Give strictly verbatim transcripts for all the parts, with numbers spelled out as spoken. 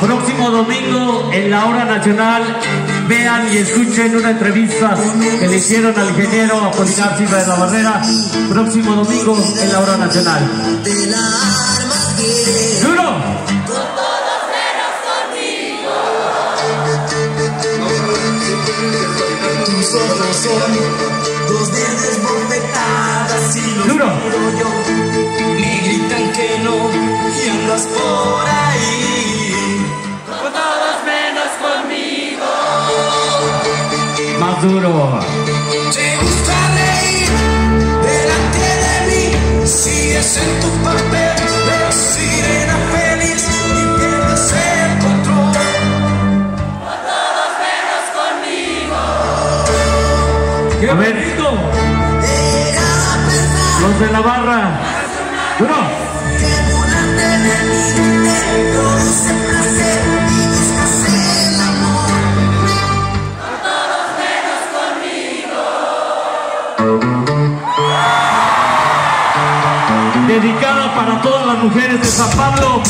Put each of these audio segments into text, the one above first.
Próximo domingo en la Hora Nacional, vean y escuchen una entrevista que le hicieron al ingeniero Apolinar Silva de la Barrera. Próximo domingo en la Hora Nacional. ¡Duro! Tus ojos son dos verdes bofetadas y los ¡Duro! miro yo. Me gritan que no y andas por ahí con todos menos conmigo. Más duro. Te gusta reír delante de mí, sigues en tu papel de sirena feliz y pierdes el control. A ver, los de la barra. Duro. Dedicada para todas las mujeres de San Pablo.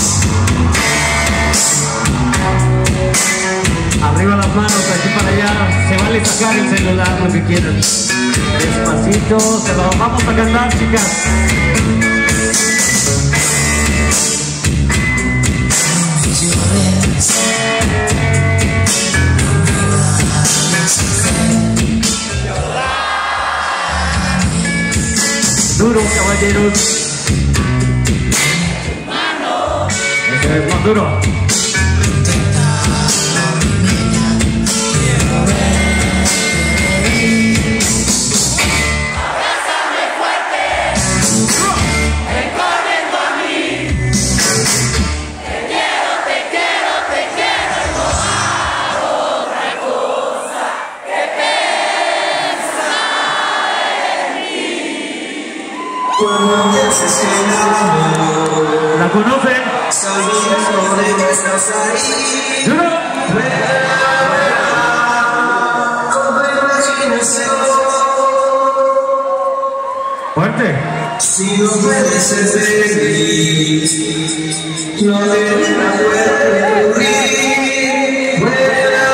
Arriba las manos, aquí para allá. Se vale sacar el celular, lo que quieran. Despacito, se lo vamos a cantar, chicas. Duro, caballeros. Ese es más duro. ¿La conocen? ¿Duro? Fuerte. Si no puedes ser feliz, no debes recurrir. Vuela,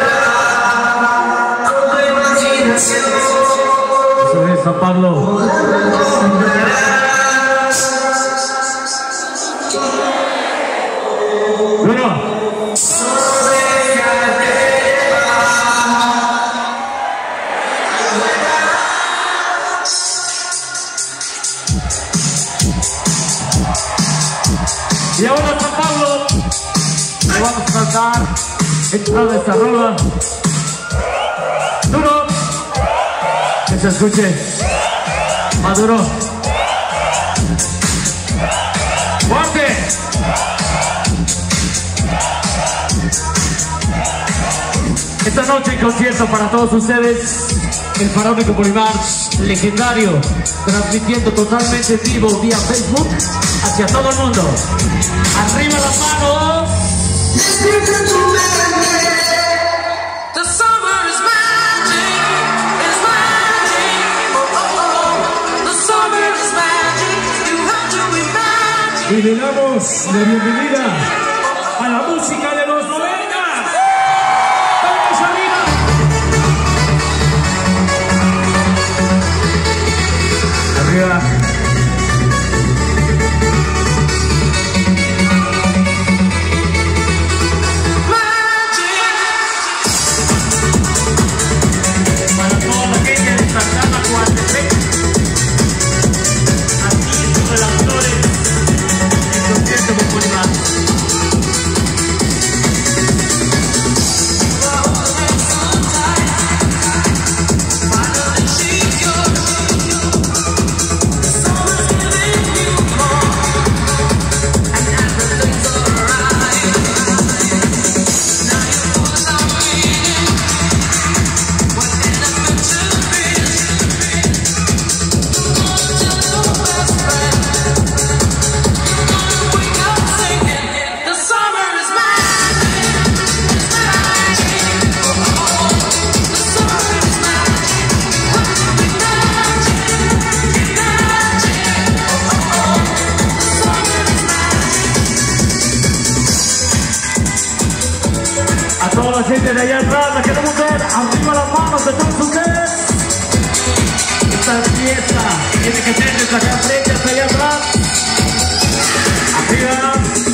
con tu imaginación. Eso es San Pablo. Y ahora San Pablo, le vamos a cantar esta de esta rola. Duro, que se escuche. Maduro. Fuerte. Esta noche en concierto para todos ustedes, el Faraónico Bolívar legendario, transmitiendo totalmente en vivo vía Facebook hacia todo el mundo. Arriba las manos. Despierta tu mente. The summer is magic, it's magic. Oh, oh, oh. The summer is magic, you have to imagine. Y le damos la bienvenida a la música de los noventa. ¡Vamos arriba! Arriba. gente de allá atrás, la queremos ver. Arriba las manos de todos ustedes. Esta fiesta tiene que ser desde acá frente hasta allá atrás. Arriba.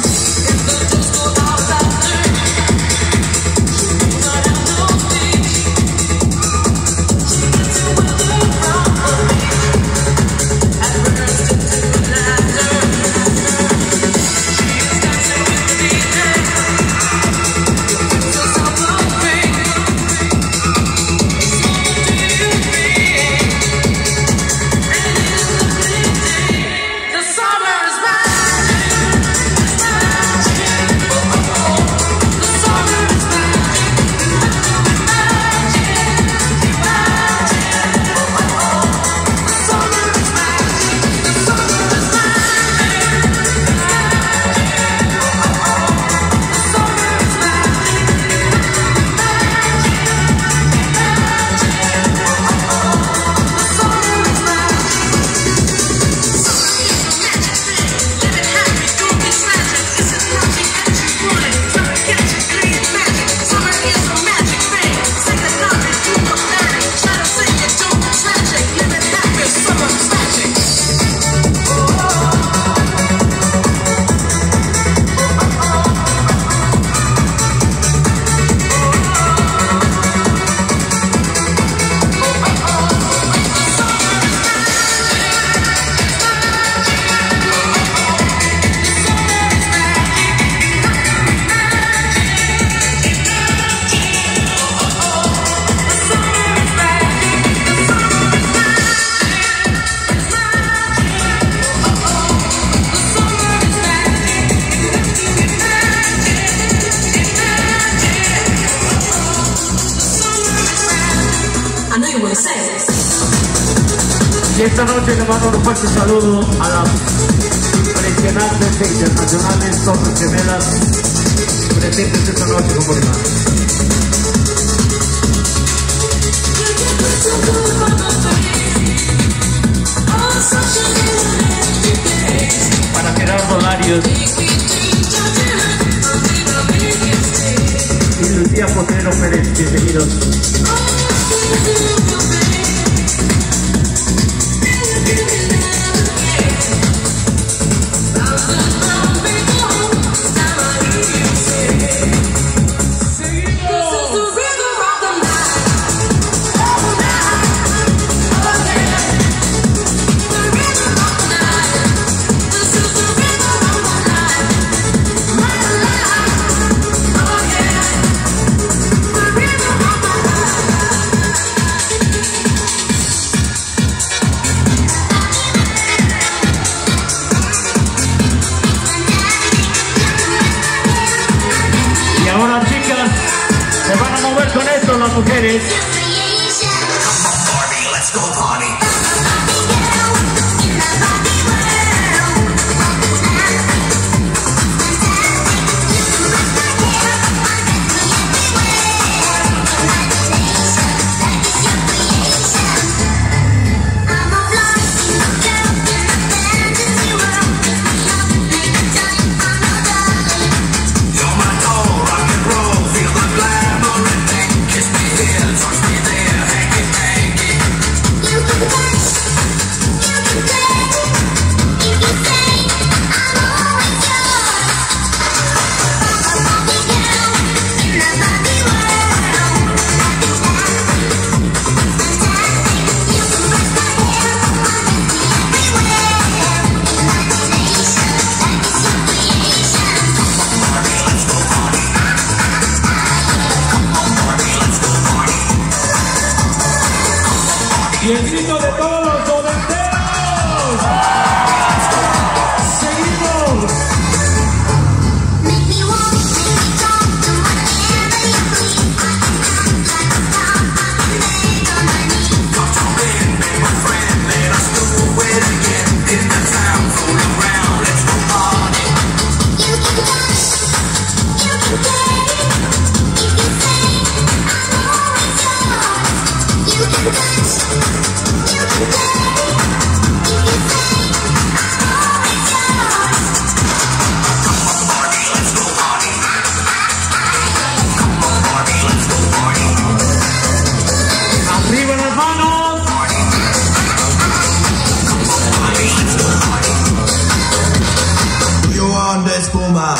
Y esta noche le mando un fuerte saludo a las impresionantes e internacionales Torres Gemelas presentes esta noche con Bolívar. Para Gerardo Larios y Lucía Potrero Pérez, bienvenidos. Las mujeres. Y el grito de todos los noventeros. Seguimos. Let's espuma.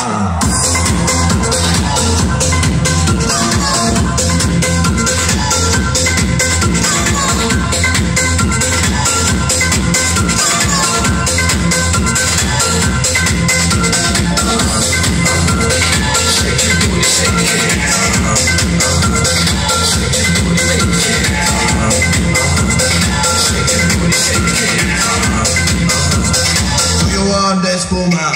Espuma.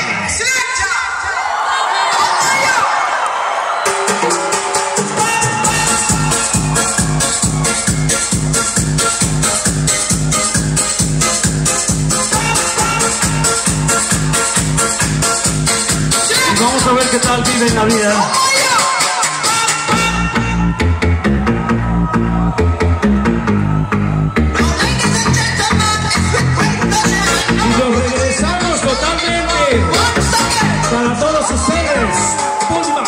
Y vamos a ver qué tal viven la vida. Para todos ustedes, Pulma.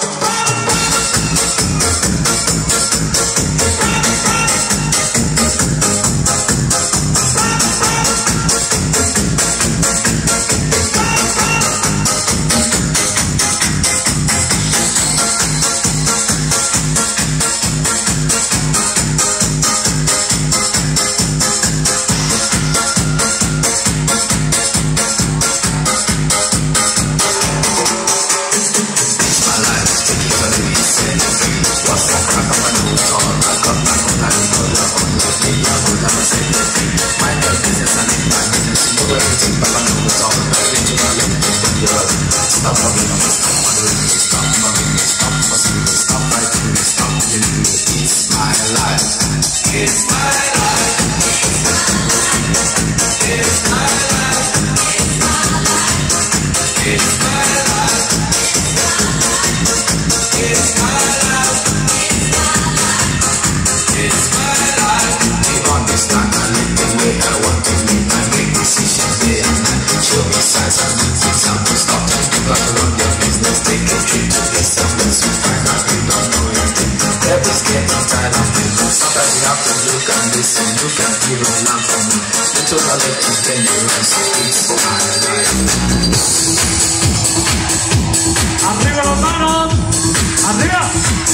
Arriba las manos, arriba.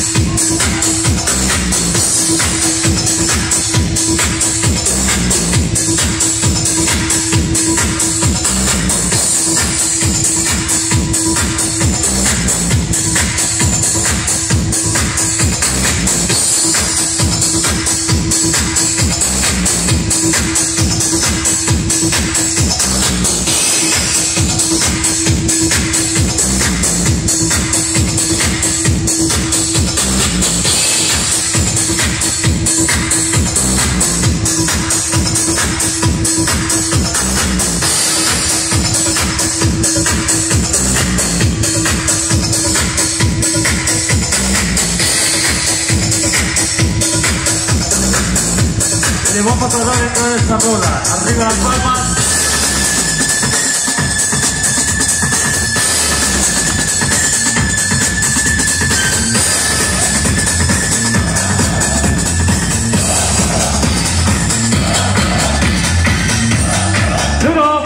Le vamos a tratar de entrar esta rola. Arriba las palmas. Duro.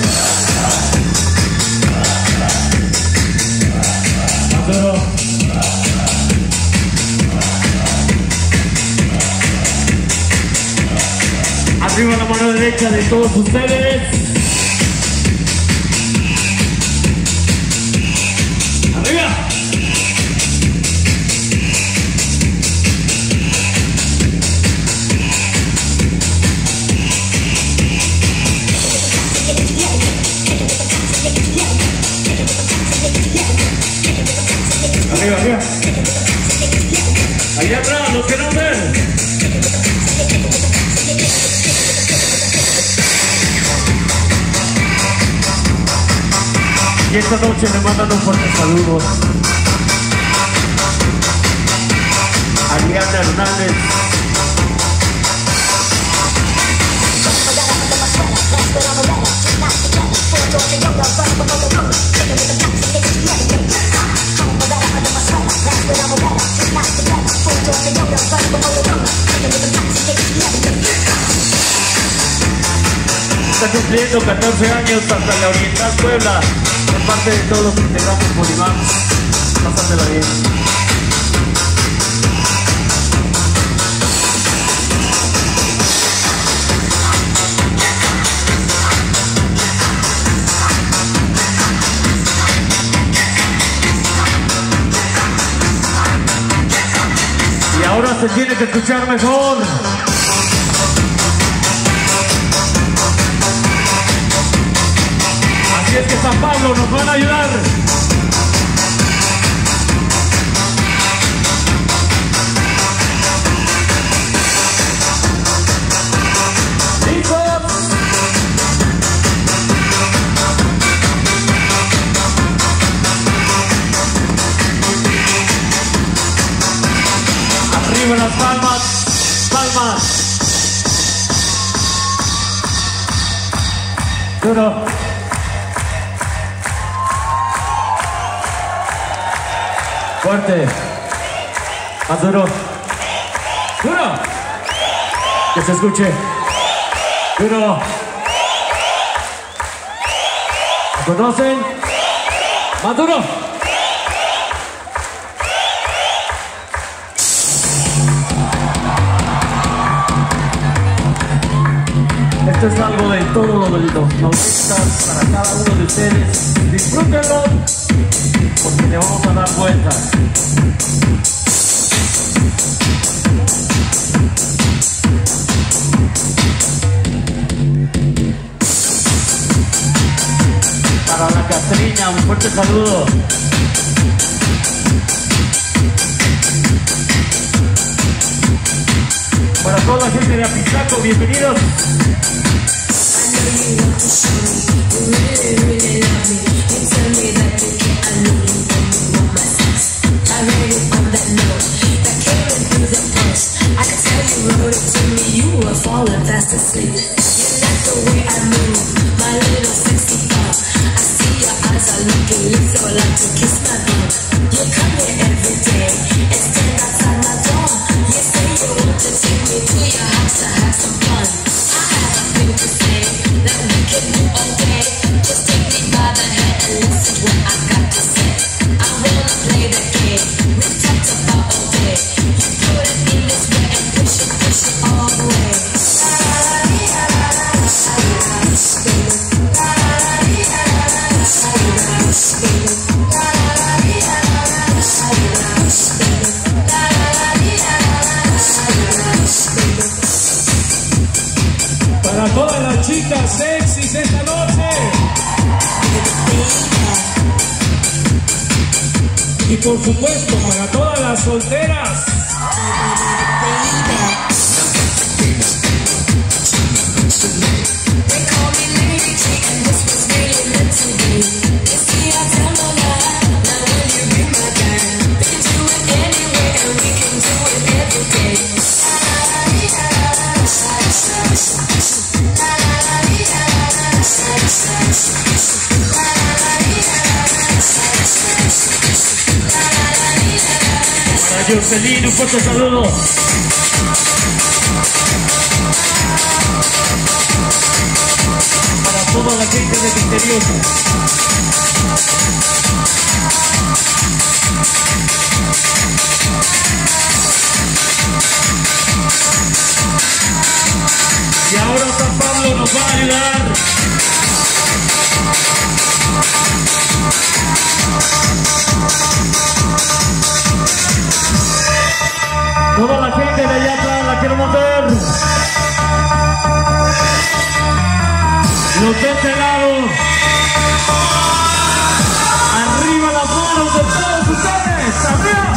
Duro. Arriba la mano derecha de todos ustedes. Arriba. Arriba, arriba. Allá atrás, los que no ven. Y esta noche me mandan un fuerte saludo a Liana Hernández. Está cumpliendo catorce años hasta la Oriental Puebla. De parte de todos los integrantes de Polimar, pásatela bien. Y ahora se tiene que escuchar mejor. Así es que San Pablo nos van a ayudar. ¿Listos? Arriba las palmas, palmas. Duro. Fuerte. Más duro. Duro. Que se escuche. Duro. ¿Me conocen? Más duro. Esto es algo de todo lo del dos noventas para cada uno de ustedes. Disfrútenlo, porque le vamos a dar vueltas. Para la Catrina, un fuerte saludo. Para toda la gente de Apizaco, bienvenidos. Falling fast asleep. You like the way I move, my little sexy girl. I see your eyes are looking, you so like to kiss my bum. You come here every day and stand outside my door. You say you want to take me to your house to have some fun. I have a thing to say that we can do all day. Just take me by the hand and listen to what I got to say. I wanna play the game we talked about all day. You put it in this way and push it, push it all the way. Para todas las chicas sexys esta noche. Y por supuesto para todas las solteras. Para Jocelyn, un fuerte saludo. Para toda la gente de Misterioso. Y ahora San Pablo nos va a ayudar. Toda la gente de allá atrás la quiero ver. Los de este lado. Arriba las manos de todos ustedes. ¡Arriba!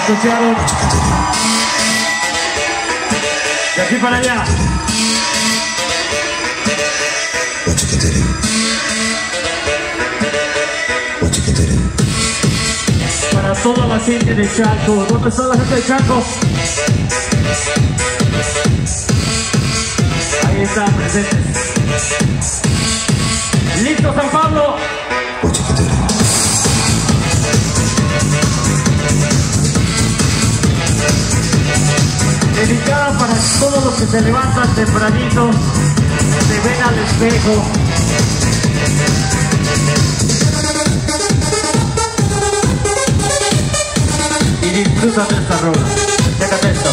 escucharon. De aquí para allá. Para toda la gente de Chaco. ¿Dónde está la gente de Chaco? Ahí están presentes. ¿Listo, San Pablo? Dedicada para todos los que se levantan tempranito, se ven al espejo. Y disfrutan de esta rola. Chécate esto.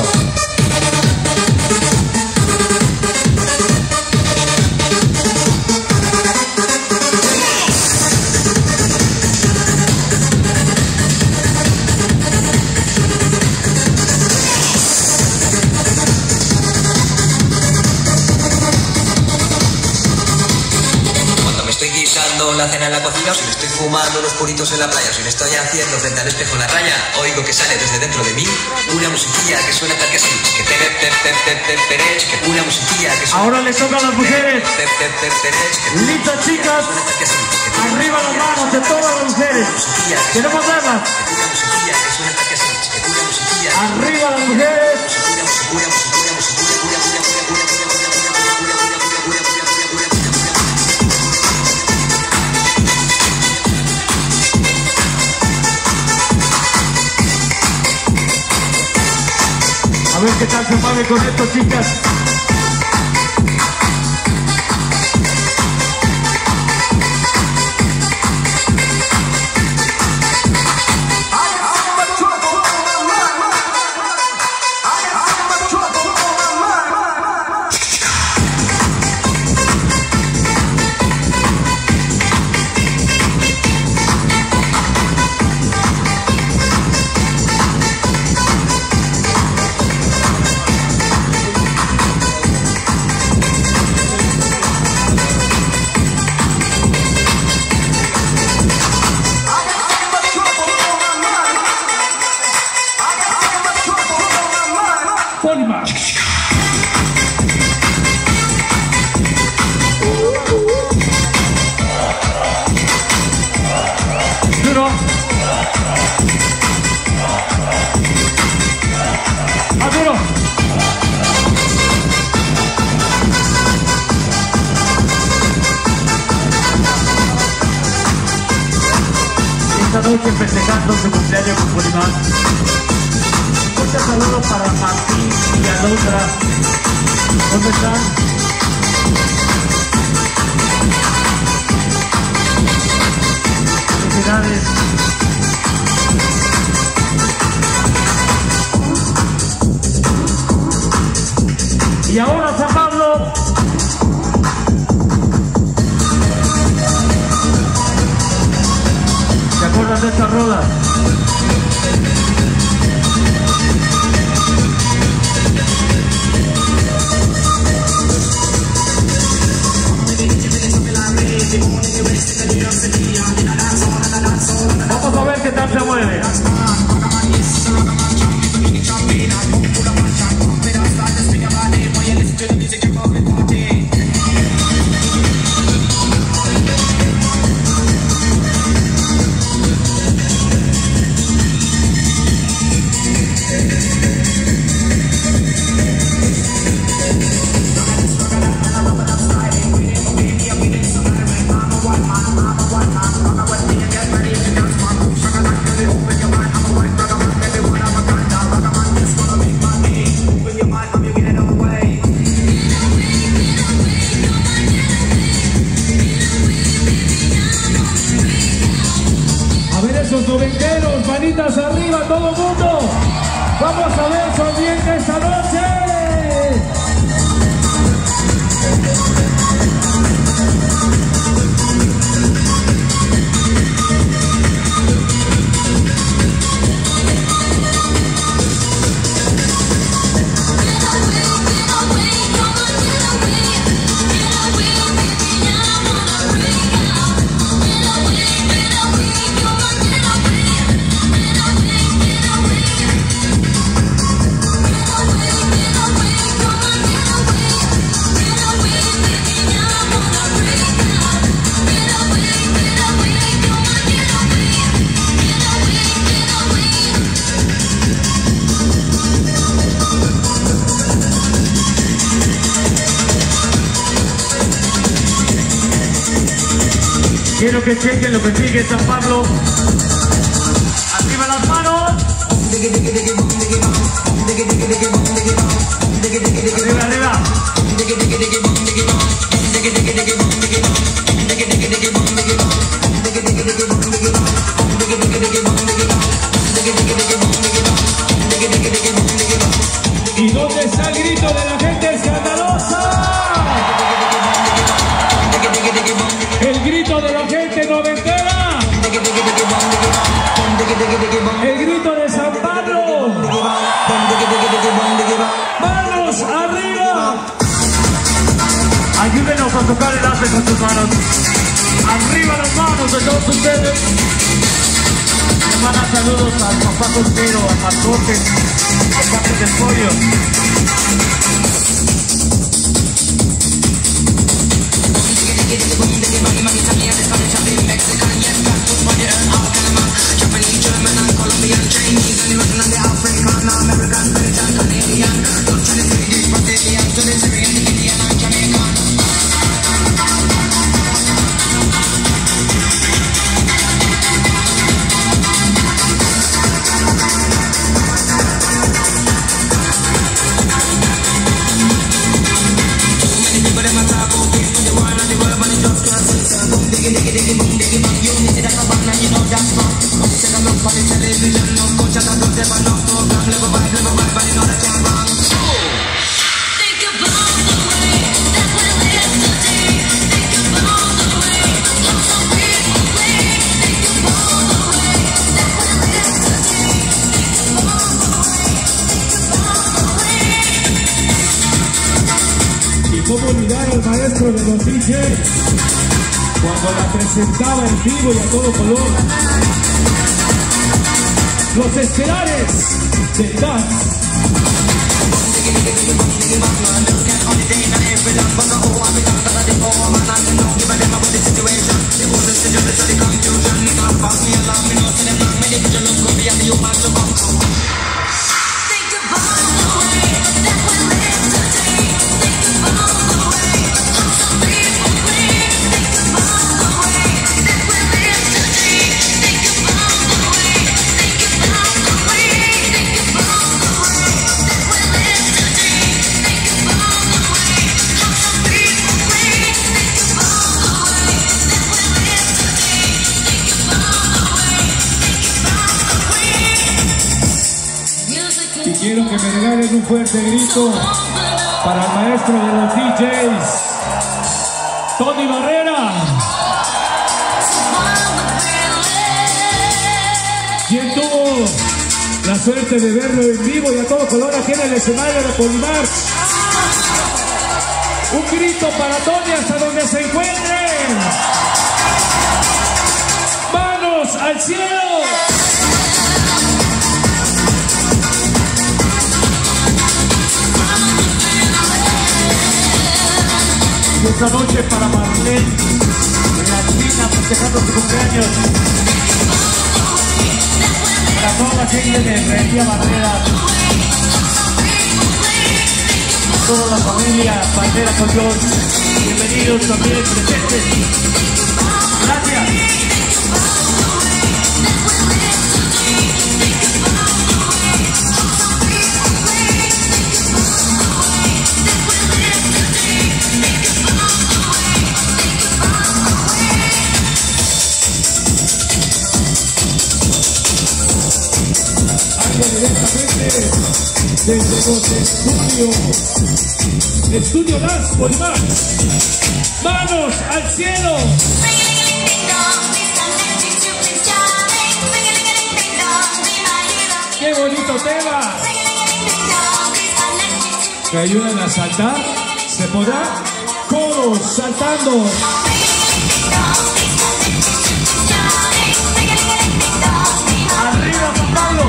La cena en la cocina, o si me estoy fumando los puritos en la playa, o si me estoy haciendo frente al espejo la raya, oigo que sale desde dentro de mí una musiquilla que suena tal que así, que pere, pere, pere, pere, pere, que una musiquilla que suena. Ahora les toca a las mujeres. Listas, chicas. Arriba las manos de todas las mujeres. Queremos verlas. Arriba las mujeres. A ver qué tal se mueve con esto, chicas. Duro. Ah, duro. Esta noche festejando su cumpleaños con Polimar. Muchos saludos para Martín y Alondra. ¿Dónde están? Felicidades. Y ahora San Pablo. ¿Se acuerdan de esta rola? Vamos a ver qué tal se mueve. Esos noventeros, manitas arriba, todo el mundo. Vamos a ver su ambiente esta noche. que chequen lo que sigue San Pablo. Arriba las manos. Arriba, arriba. ¿Y dónde está el grito de la gente escandalosa? El grito de la gente noventera. El grito de San Pablo. Manos arriba. Ayúdenos a tocar el arte con sus manos. Arriba las manos de todos ustedes. Le mandan saludos al papá soltero, al Marcote, al parte del pollo. ¿Cómo olvidar al maestro de los D J cuando la presentaba en vivo y a todo color? Los estelares de Dance. Y quiero que me regalen un fuerte grito para el maestro de los D Js, Tony Barrera. Quien tuvo la suerte de verlo en vivo y a todo color aquí en el escenario de Polymarch. Un grito para Tony hasta donde se encuentren. ¡Manos al cielo! Y esta noche para Marlene, la China, festejando su cumpleaños. Para toda la gente de Herrería Barrera. Toda la familia Bandera Collón. Bienvenidos también presentes. Gracias. Directamente desde los estudios Estudio Dance Polymarch. Manos al cielo. Qué bonito tema. ¿Me ayudan a saltar? ¿Se podrá? Coros saltando. Arriba San Pablo.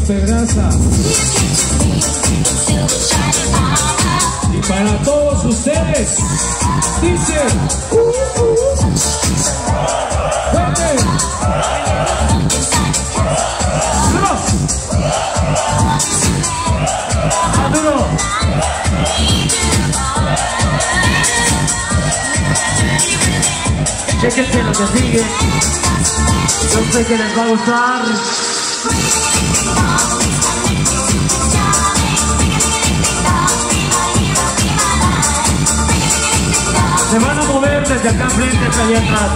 Pedraza. Y para todos ustedes, dice, uh, uh, fuerte. Maduro. Chéquense lo que sigue. Yo sé que les va a gustar. Se van a mover desde acá enfrente hasta allá atrás.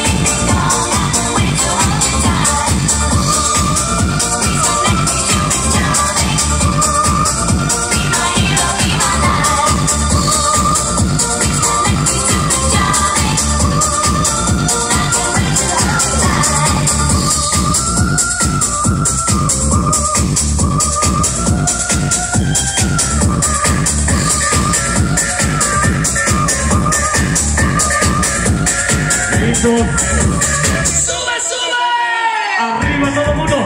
¡Sube, sube! ¡Arriba todo el mundo!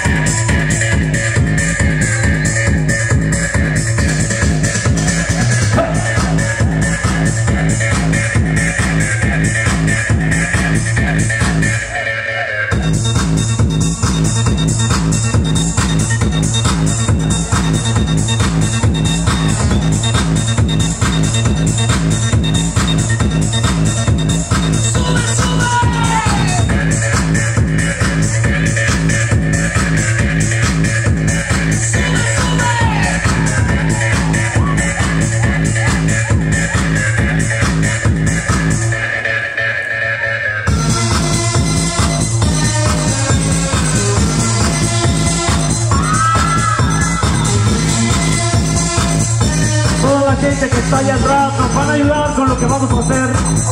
Gente que está allá atrás nos van a ayudar con lo que vamos a hacer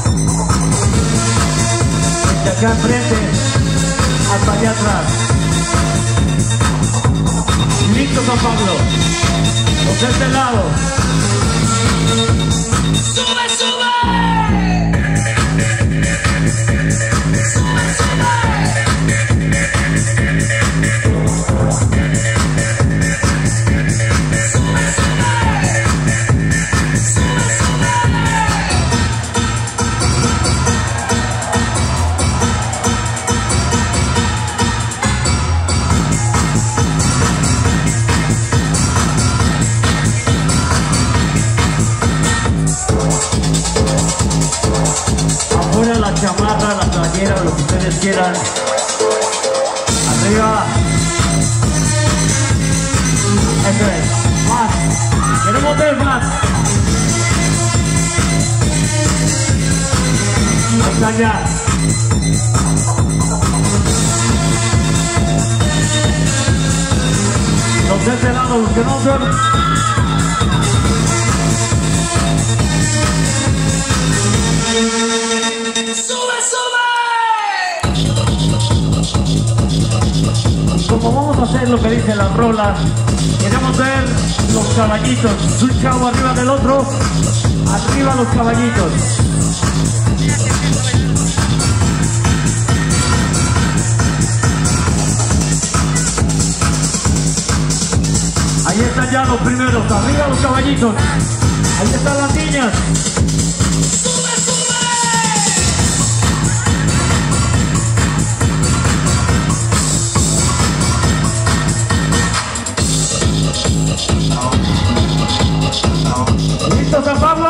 desde acá enfrente hasta allá atrás. Listo, San Pablo, los de este lado. ¡Sube, sube! ¡Sube, sube! La chamarra, la playera, lo que ustedes quieran. Arriba. Eso es. Más. Queremos ver más. Ahí está ya. Los de este lado, los que no son. Como vamos a hacer lo que dice la rola, queremos ver los caballitos, un chavo arriba del otro, arriba los caballitos. Ahí están ya los primeros, arriba los caballitos, ahí están las niñas. ¿Listo, San Pablo?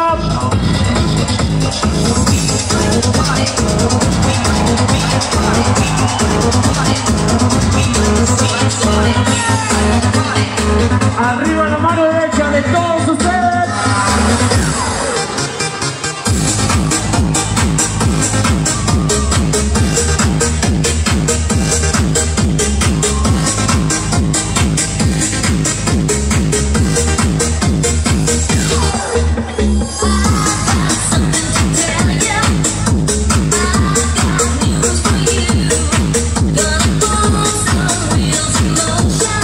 Arriba la mano derecha de todos ustedes. Gonna put some wheels in motion.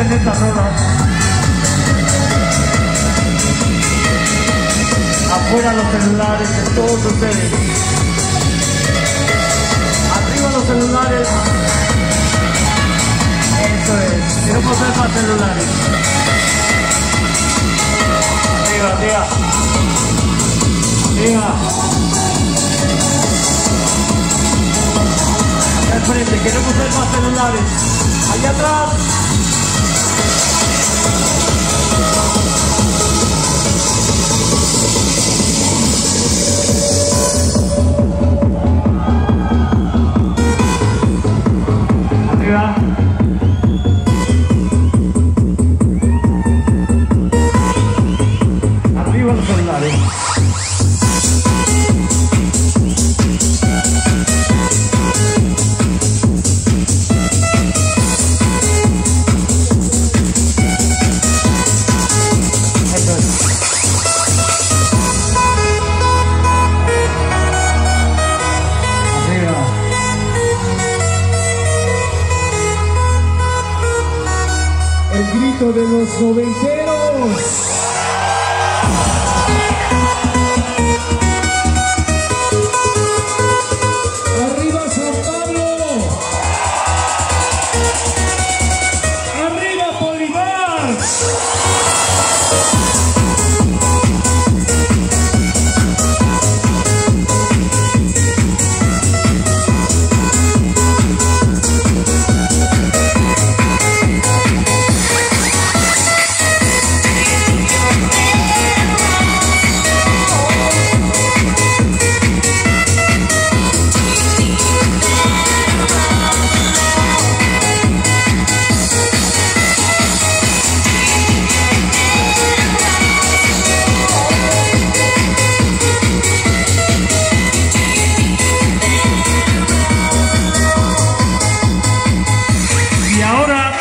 en esta rola. Afuera los celulares de todos ustedes. Arriba los celulares. Eso es. Queremos ver más celulares. Arriba, arriba. Arriba. Acá al frente. Queremos ver más celulares. Allá atrás. Arriba. Arriba los celulares. Eso es. Arriba. El grito de los noventeros. Arriba San Pablo. Arriba Polimar. Y ahora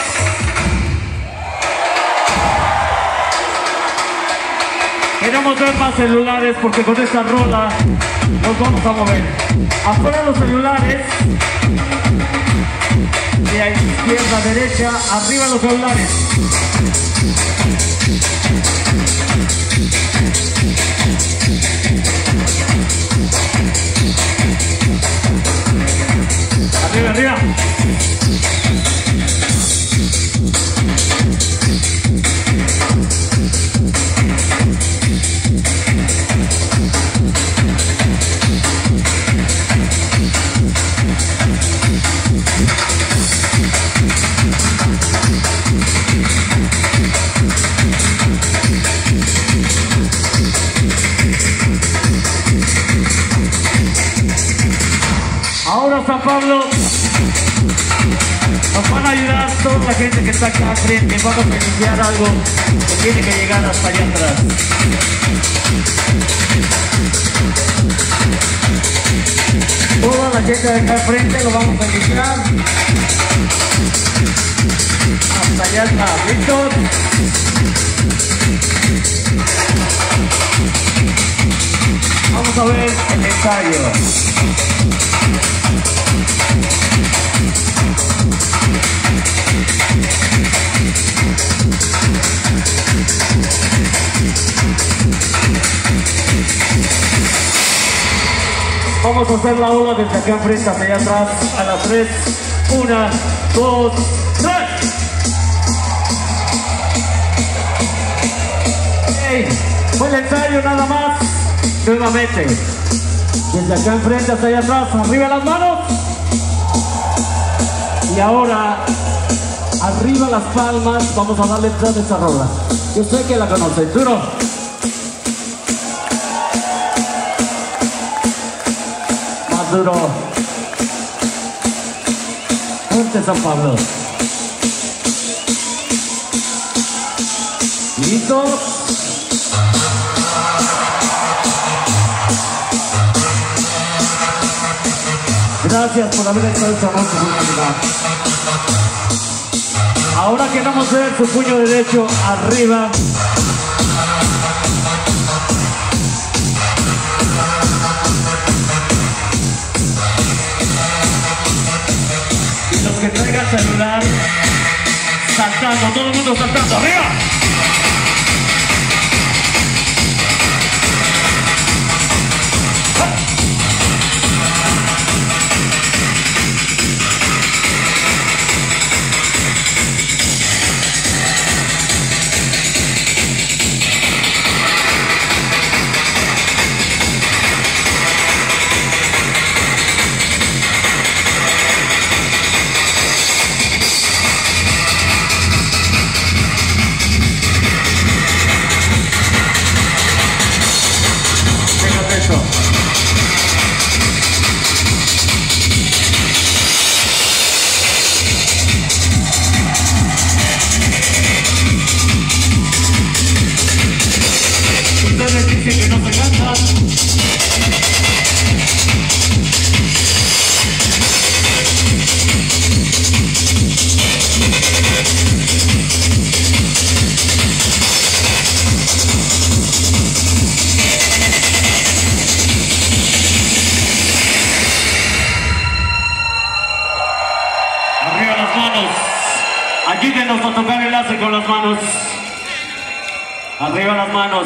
queremos ver más celulares porque con esta rola nos vamos a mover. Afuera los celulares. De ahí, izquierda a derecha. Arriba los celulares. Arriba, arriba. Ahora San Pablo nos van a ayudar toda la gente que está acá al frente. Vamos a iniciar algo que tiene que llegar hasta allá atrás. Toda la gente de acá al frente lo vamos a iniciar hasta allá atrás. ¿Listo? Vamos a ver el ensayo. Vamos a hacer la ola desde acá enfrente hasta allá atrás a las tres. Una, dos, tres. Hey, fue el ensayo nada más. Nuevamente. Desde acá enfrente hasta allá atrás. Arriba las manos. Y ahora, arriba las palmas. Vamos a darle entrada a esta rola. Yo sé que la conocen. Duro. Duro. Fuerte San Pablo. ¿Listos? Gracias por haber estado esta noche. Ahora queremos ver su puño derecho arriba. Que traiga el celular, saltando, todo el mundo saltando, ¡arriba! Ustedes dicen que no se cansan. Arriba las manos. Ayúdenos a tocar el lazo con las manos. Arriba las manos.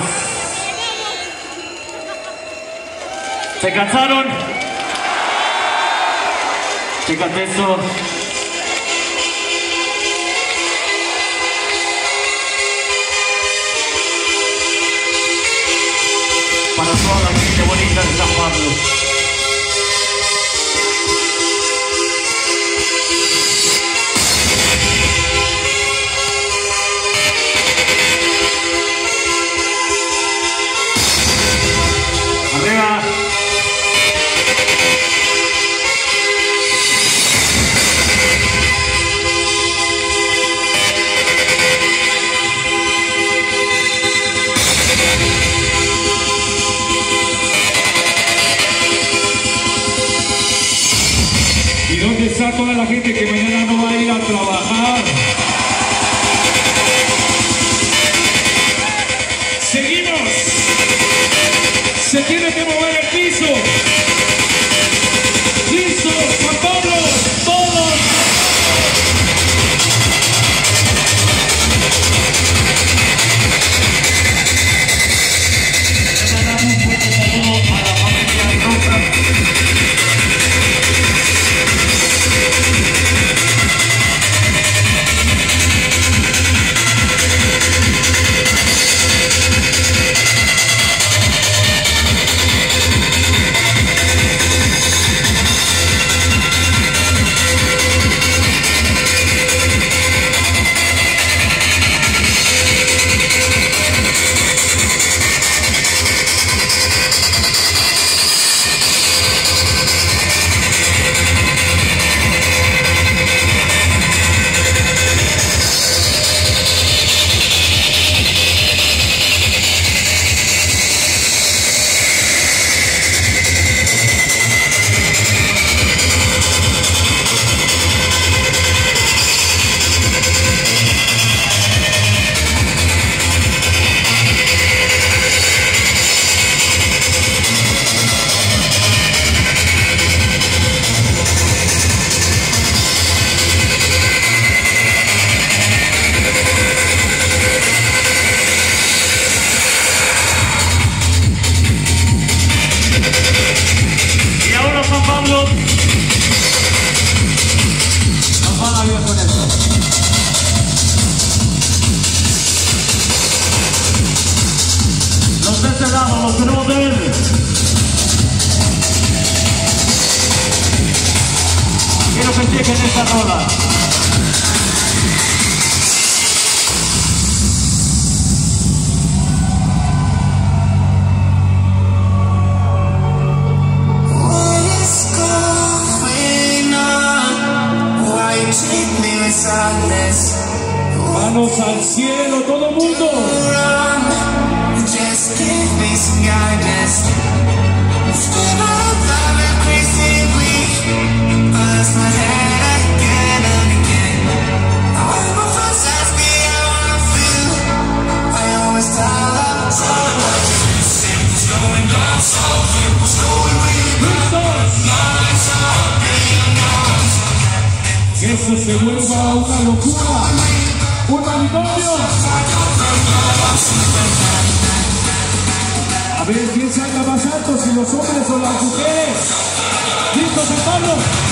¿Se cansaron? Chécate esto. Para toda la gente bonita de San Pablo. Arriba. ¿Y dónde está toda la gente que mañana no va a ir a trabajar? ¡Seguimos! Se tiene que mover el piso. ¡Listo! ¡Juan Pablo! ¡Todos! Le mandamos un fuerte saludo a la familia Rosa. Los tenemos de él. Quiero que chequen esta rola. Manos al cielo, todo el mundo. Just give me some guidance. Instead of loving crazy, buzz my head again and again. When my friends ask me how I feel, I always tell them so much. What's going on? So what's going Que eso se vuelva una locura. Capitolio. A ver quién salga más alto, si los hombres o las mujeres. ¿Listo, San Pablo?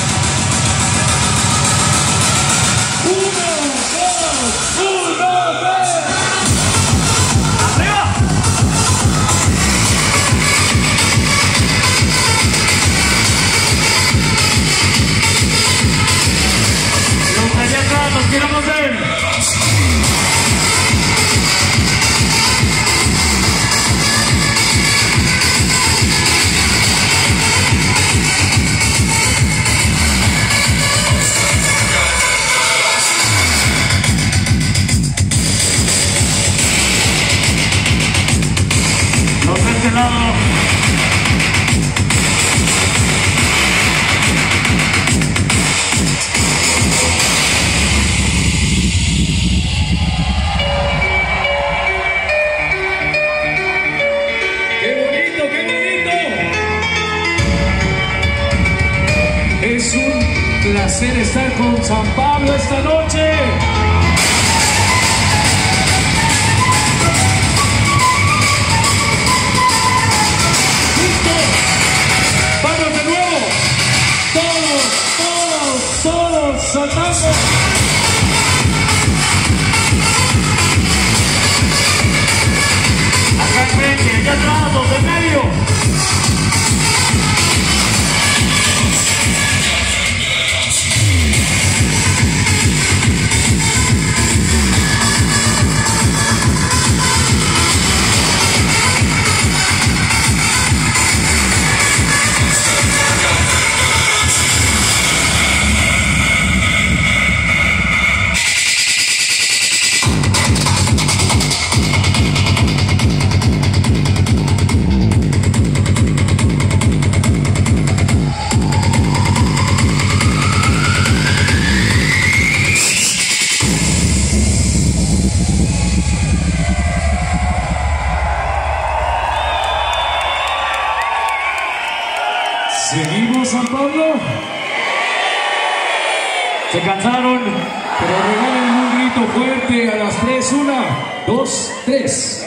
Uno, dos, uno, tres. ¡Arriba! Los de allá atrás los queremos ver. Los de este lado. Es un placer estar con San Pablo esta noche. ¡Listo! ¡Vamos de nuevo! ¡Todos, todos, todos saltando! Acá enfrente, allá atrás, los de medio. ¿Seguimos, San Pablo? Se cansaron. Pero regalen un grito fuerte a las tres. Una, dos, tres.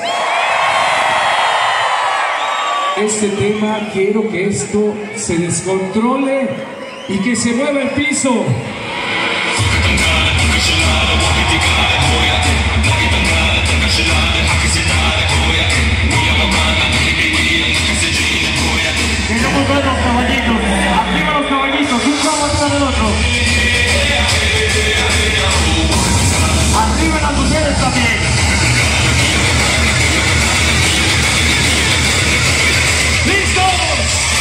Este tema, quiero que esto se descontrole y que se mueva el piso. Queremos ver los caballitos. Arriba los caballitos, un cabo arriba del otro. Arriba las mujeres también. ¡Listos!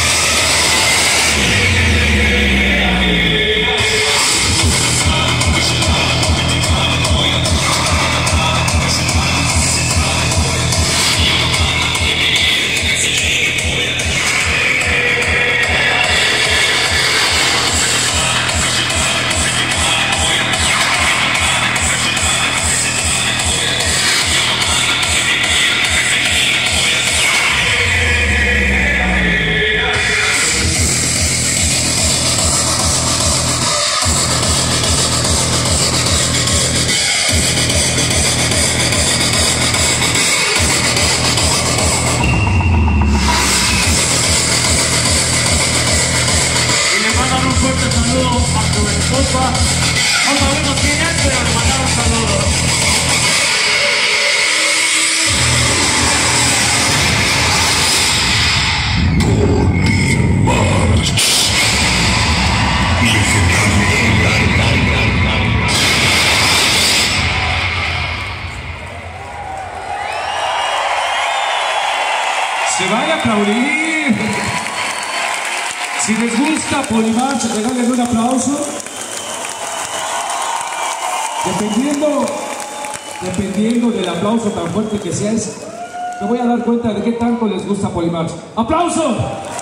Vamos a vernos quién es, pero le mandaron saludos. Se vaya a aplaudir. Si les gusta Polymarch, regalen un aplauso. Dependiendo, dependiendo del aplauso tan fuerte que sea, es, me voy a dar cuenta de qué tanto les gusta Polymarch. ¡Aplauso! ¡Vamos,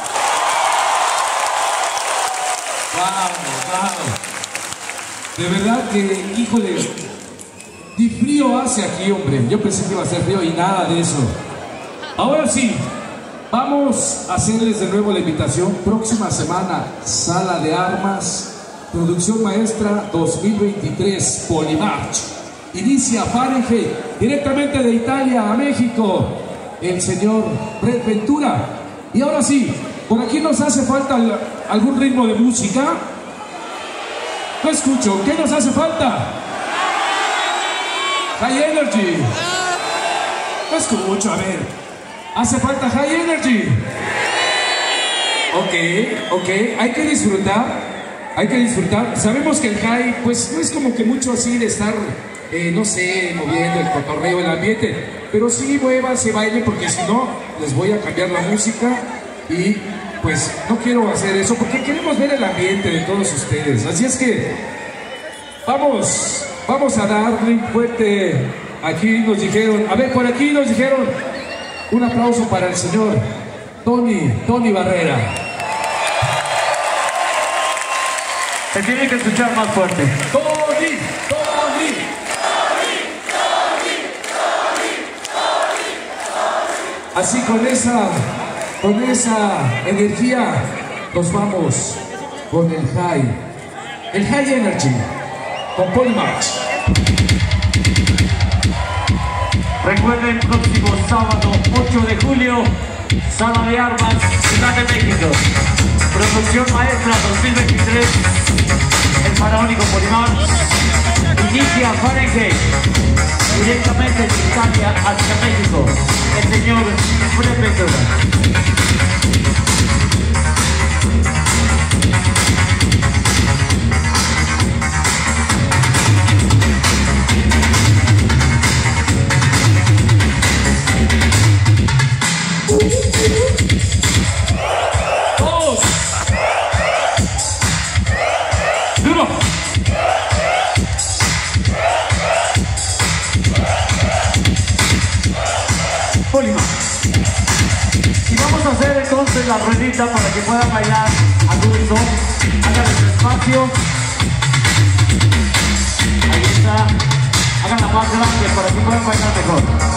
vamos! De verdad que, híjole, ni frío hace aquí, hombre. Yo pensé que iba a ser frío y nada de eso. Ahora sí, vamos a hacerles de nuevo la invitación. Próxima semana, Sala de Armas, Producción Maestra dos mil veintitrés, Polymarch. inicia Fahrenheit, directamente de Italia a México, el señor Brett Ventura. Y ahora sí, por aquí nos hace falta algún ritmo de música. No escucho, ¿qué nos hace falta? High Energy. No escucho, a ver. ¿Hace falta High Energy? Ok, ok, hay que disfrutar, hay que disfrutar. Sabemos que el high, pues no es como que mucho así de estar, eh, no sé, moviendo el cotorreo, el ambiente, pero sí muévanse, baile, porque si no, les voy a cambiar la música y pues no quiero hacer eso, porque queremos ver el ambiente de todos ustedes. Así es que vamos, vamos a darle fuerte. Aquí nos dijeron, a ver, por aquí nos dijeron, un aplauso para el señor Tony, Tony Barrera. Se tiene que escuchar más fuerte. Tony, Tony, Tony, Tony, Tony, Tony. Así con esa, con esa energía nos vamos con el high, el high energy, con Polymarch. Recuerden, próximo sábado ocho de julio, Sala de Armas, Ciudad de México. Producción Maestra dos mil veintitrés, el Faraónico Polymarch. Inicia Fahrenheit, directamente de Italia hacia México, el señor Brett Ventura. Y vamos a hacer entonces la ruedita para que puedan bailar a gusto. Háganle despacio. Ahí está. Háganla más grande para que puedan bailar mejor.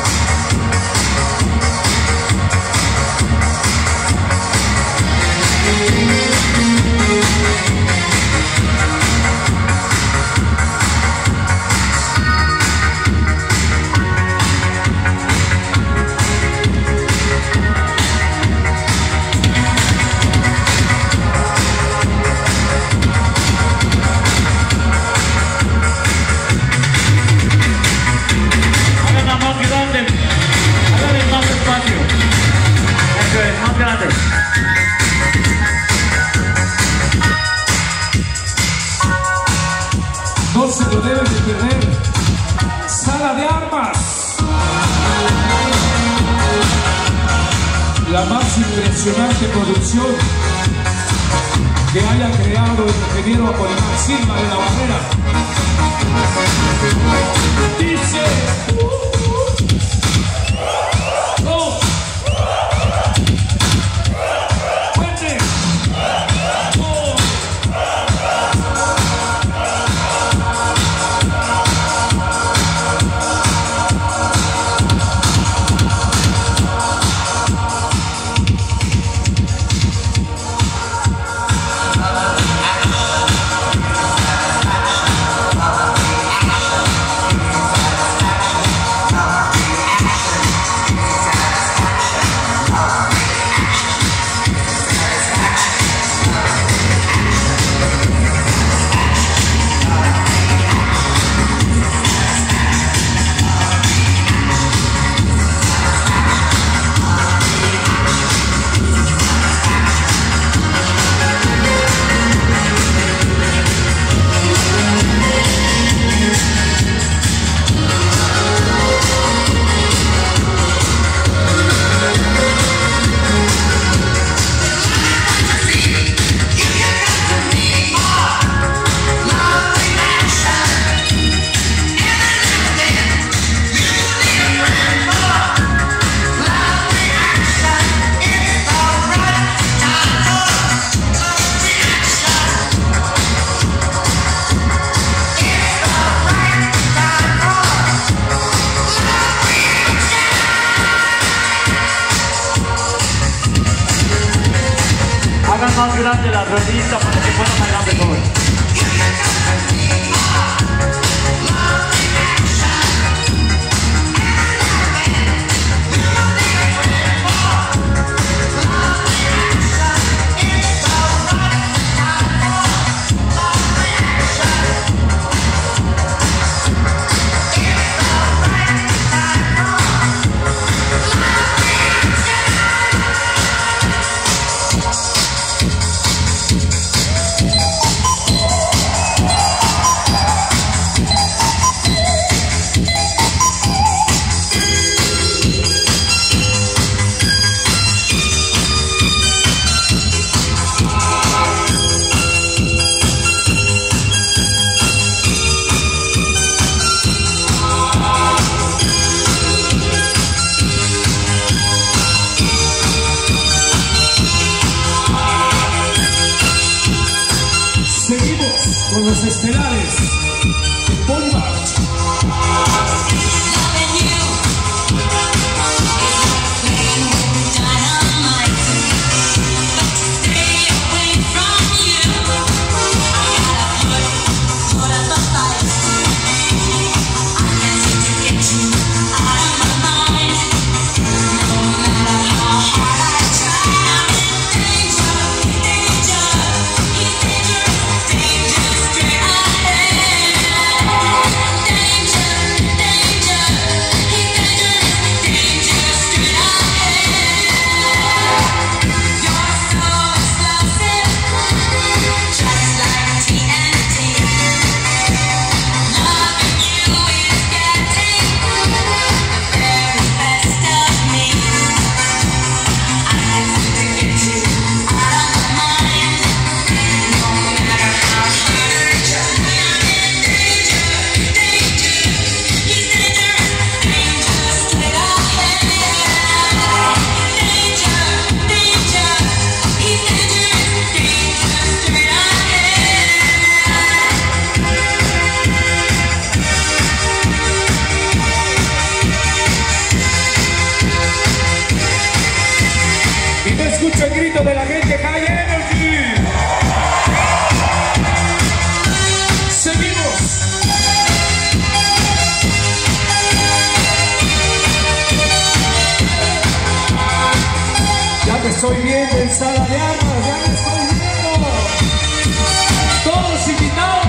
No se lo deben de perder. Sala de Armas, la más impresionante producción que haya creado el ingeniero Polymarch Silva de la Barrera. Dice uh, uh, dos, fuerte, dos. Hagan más grande la ruedita para que puedan bailar mejor. estelares Polymarch. Escucho el grito de la gente, High Energy. Seguimos. Ya me estoy viendo en Sala de Armas, ya me estoy viendo. Todos invitados.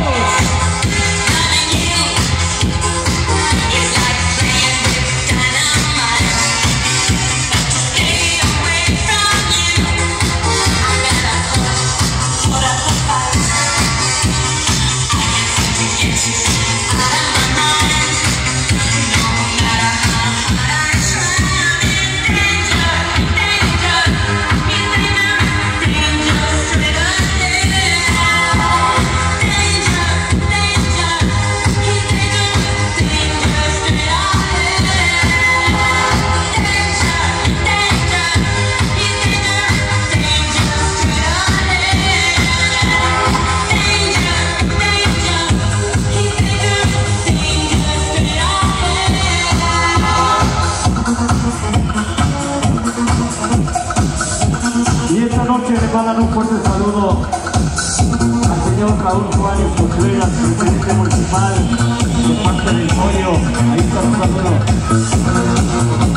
Le mandan un fuerte saludo al señor Raúl Juárez Contreras, presidente municipal, de parte del Pollo. Ahí está un saludo.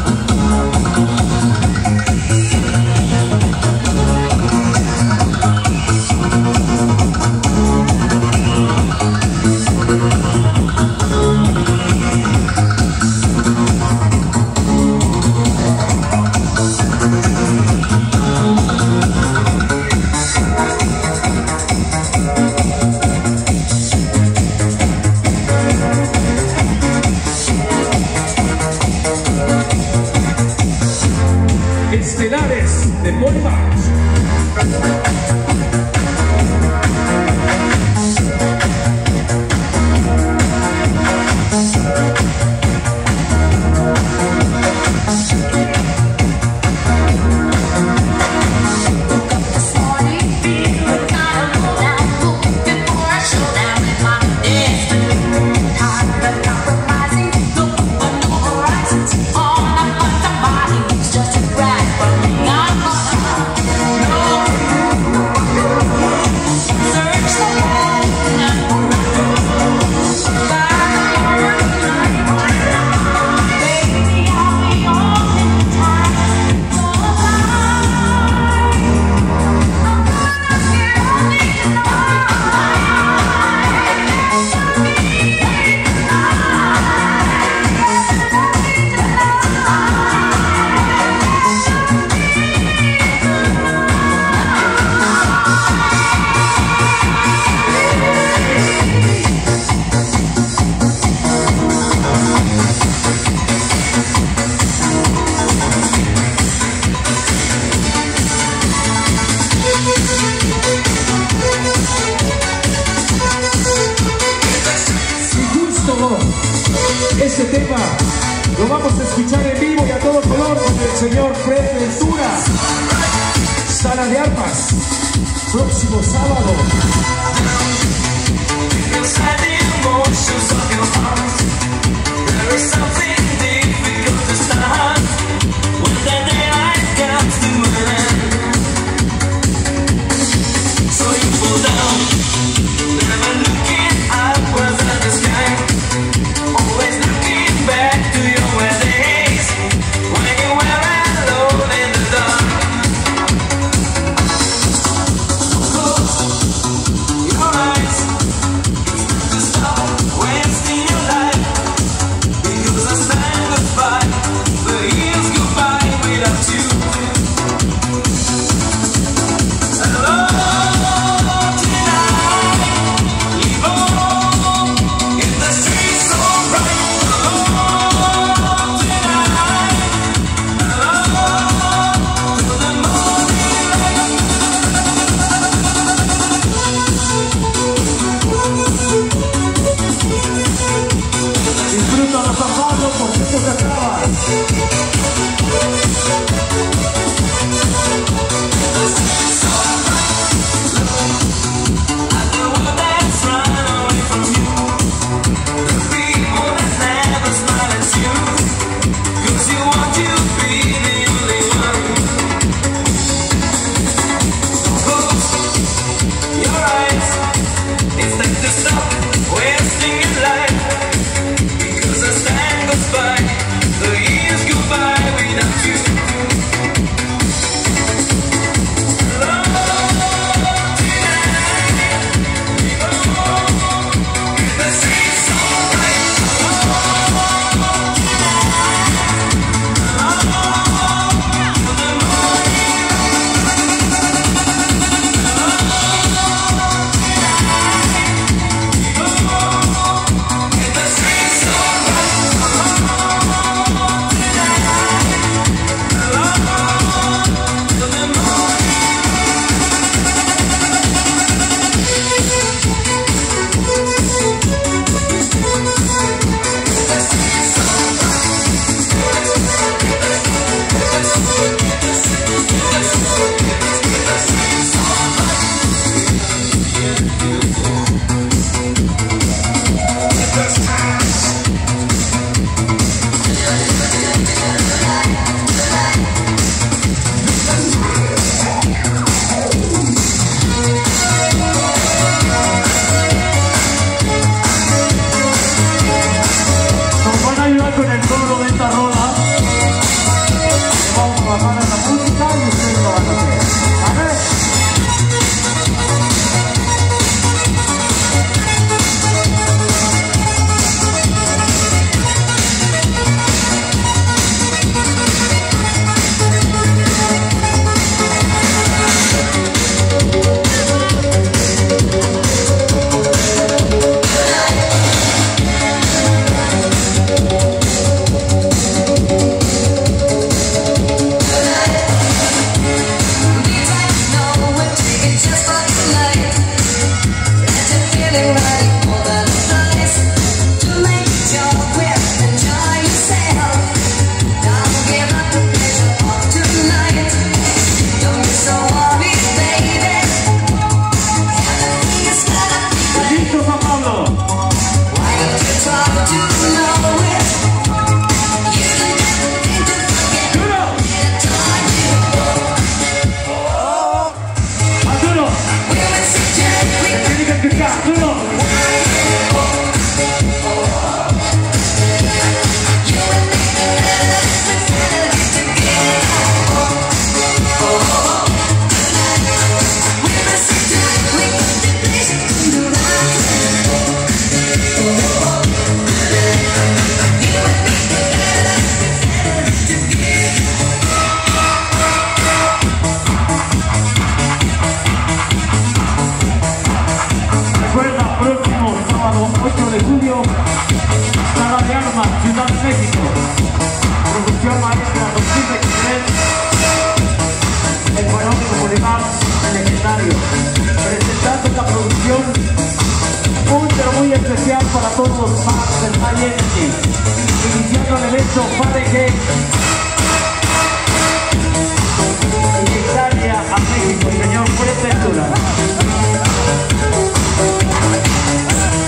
Estelares de Polymarch. Este tema lo vamos a escuchar en vivo y a todo color con el señor Fred Ventura. Sala de Armas, próximo sábado. Señor, fuerte altura.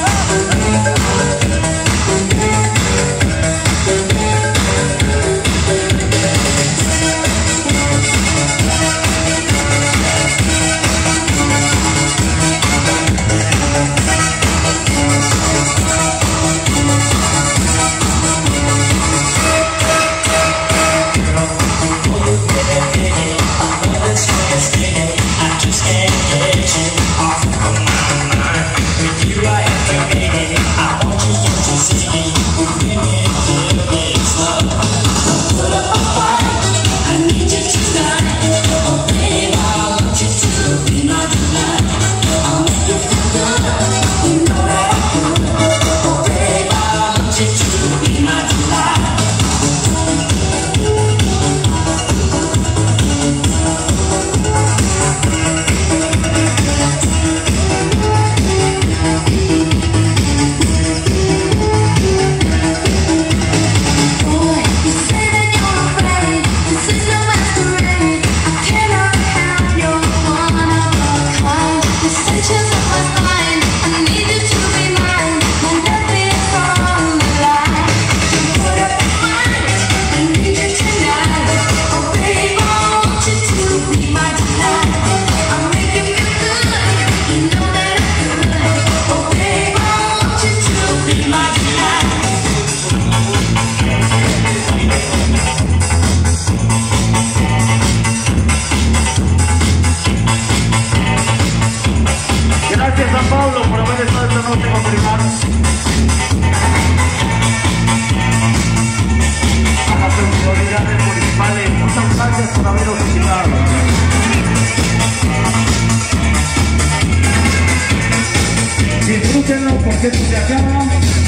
que se acaba.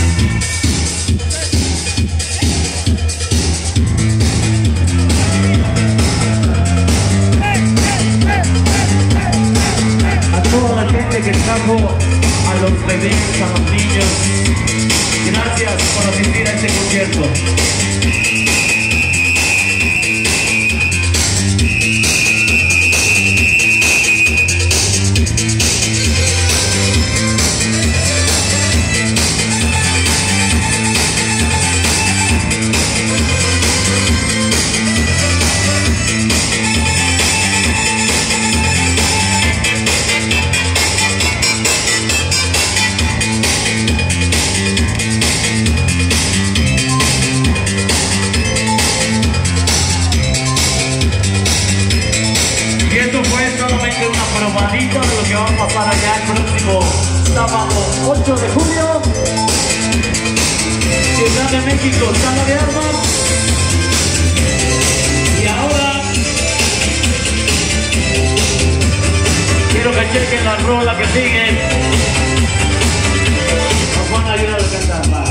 A toda la gente que trajo a los bebés, a los niños, gracias por asistir a este concierto. Probadito de lo que va a pasar allá el próximo sábado ocho de julio, Ciudad de México, Sala de Armas. Y ahora quiero que chequen la rola que sigue. Nos van a ayudar a cantarla.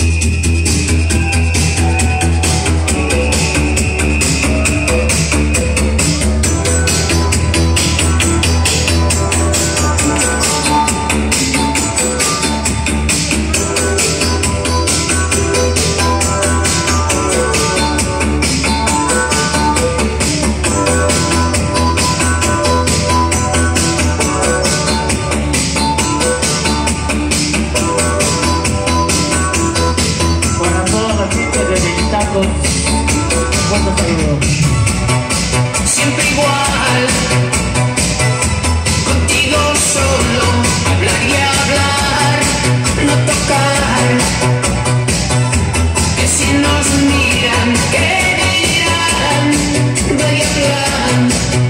Siempre igual, contigo solo, hablar y hablar, no tocar, que si nos miran, ¿qué dirán? Vaya plan,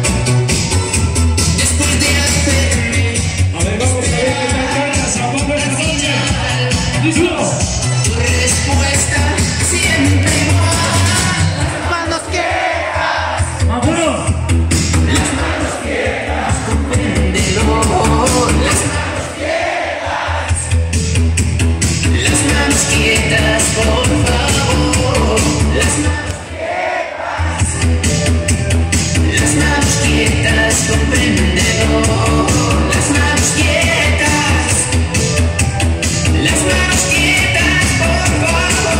después de hacerme. A ver, vamos a ver qué tal canta San Pablo esta noche. ¡Listo! Tu respuesta siempre igual. Manos quieras. ¡Vámonos! Las manos quieras, compréndelo. Las manos quietas. Las manos quietas, por favor. Las manos quietas. Las manos quietas, compréndelo. Las manos quietas. Las manos quietas, por favor.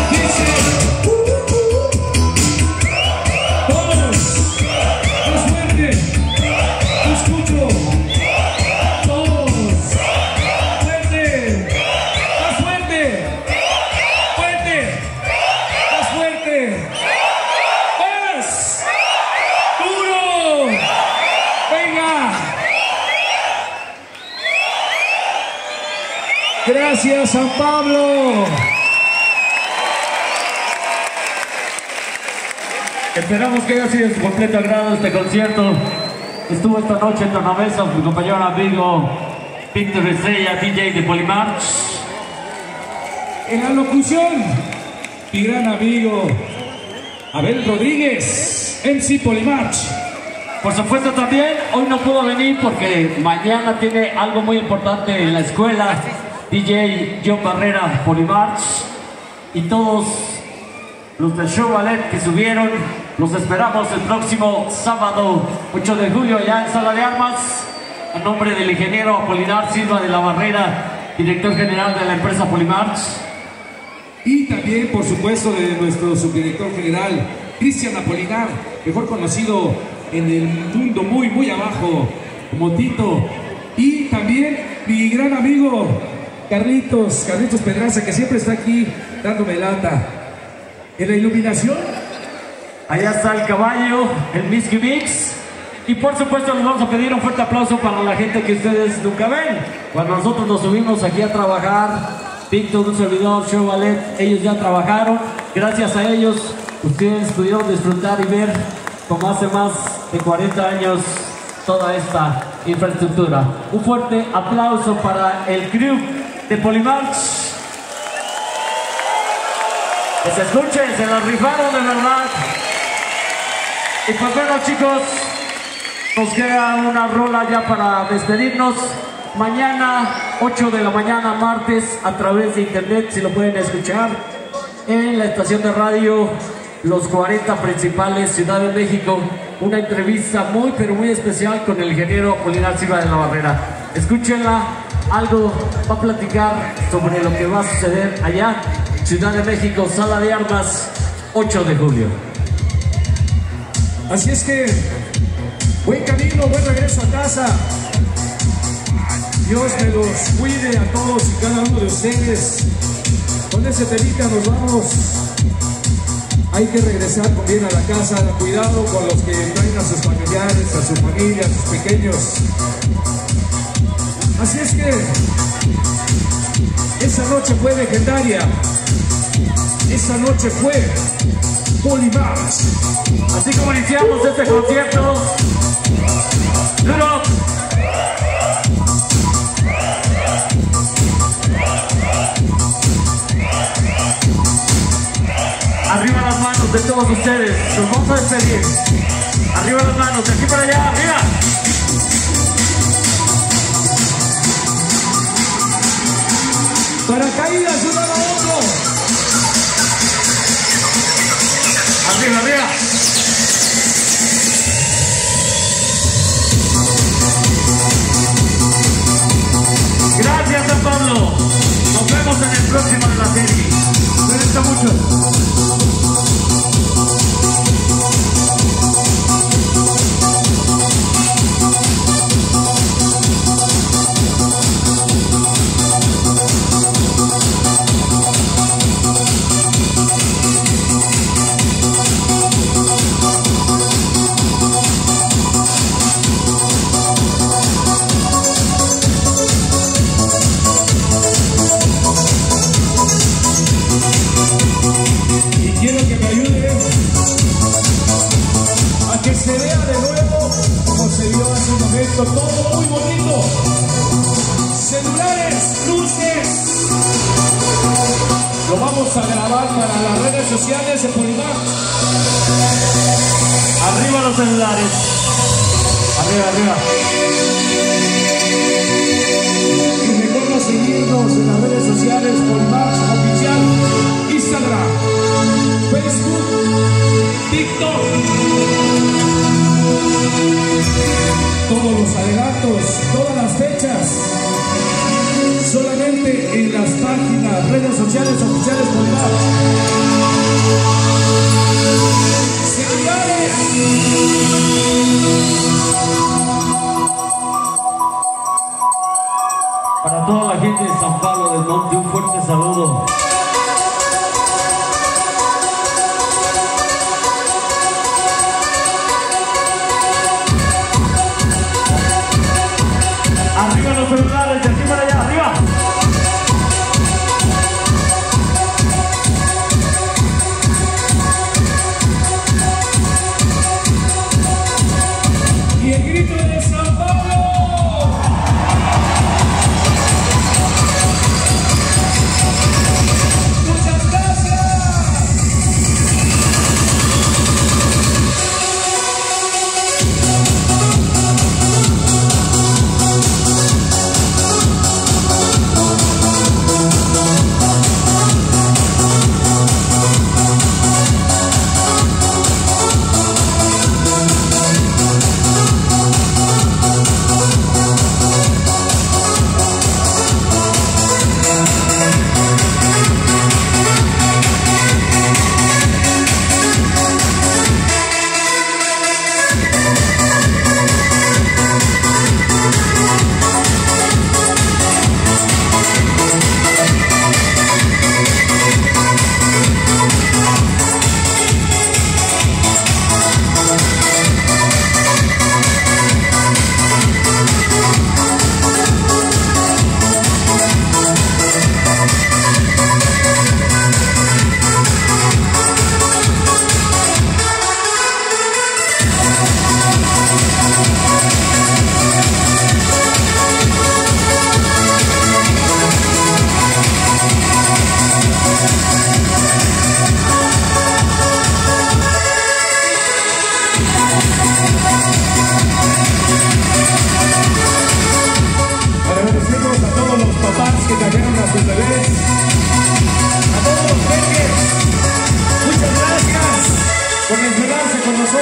Todos, más fuerte, te escucho. Todos, fuerte, más fuerte, fuerte, más fuerte, más duro. Venga. Gracias, San Pablo. Esperamos que haya sido de su completo agrado este concierto. Estuvo esta noche en Tornamesa mi compañero amigo Víctor Estrella, D J de Polymarch. En la locución, mi gran amigo Abel Rodríguez, M C Polymarch. Por supuesto también, hoy no pudo venir porque mañana tiene algo muy importante en la escuela. D J John Barrera, Polymarch, y todos los del show ballet que subieron, los esperamos el próximo sábado ocho de julio ya en Sala de Armas. A nombre del ingeniero Apolinar Silva de la Barrera, director general de la empresa Polymarch. Y también, por supuesto, de nuestro subdirector general, Cristian Apolinar, mejor conocido en el mundo muy, muy abajo como Tito. Y también mi gran amigo Carlitos, Carlitos Pedraza, que siempre está aquí dándome lata. En la iluminación, Allá está el caballo, el Misky Mix. Y por supuesto les vamos a pedir un fuerte aplauso para la gente que ustedes nunca ven. Cuando nosotros nos subimos aquí a trabajar, Víctor, un servidor, Show Ballet, ellos ya trabajaron. Gracias a ellos, ustedes pudieron disfrutar y ver como hace más de cuarenta años toda esta infraestructura. Un fuerte aplauso para el crew de Polymarch. Que se escuchen, se la rifaron de verdad. Y pues bueno, chicos, nos queda una rola ya para despedirnos. mañana, ocho de la mañana, martes, a través de internet, si lo pueden escuchar, en la estación de radio Los cuarenta Principales, Ciudad de México. Una entrevista muy, pero muy especial con el ingeniero Apolinar Silva de la Barrera. Escúchenla, algo va a platicar sobre lo que va a suceder allá, Ciudad de México, Sala de Armas, ocho de julio. Así es que, buen camino, buen regreso a casa. Dios me los cuide a todos y cada uno de ustedes. Con ese temita nos vamos. Hay que regresar con bien a la casa. Cuidado con los que traen a sus familiares, a su familia, a sus pequeños. Así es que esa noche fue legendaria. Esa noche fue Polymarch. Así como iniciamos este concierto, Duro. Arriba las manos de todos ustedes, nos vamos a despedir. Arriba las manos, de aquí para allá, arriba. Paracaídas, uno a otro. Arriba, arriba. Gracias, San Pablo. Nos vemos en el próximo de la serie. Cuídense mucho. Todo muy bonito. Celulares, luces. Lo vamos a grabar para las redes sociales de Polymarch. Arriba los celulares. Arriba, arriba. Y recuerda seguirnos en las redes sociales Polymarch Oficial, Instagram, Facebook, TikTok. Todos los adelantos, todas las fechas, solamente en las páginas, redes sociales oficiales Polymarch. ¡Celulares! Para toda la gente de San Pablo del Monte, un fuerte saludo. Arriba los celulares.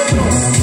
nosotros.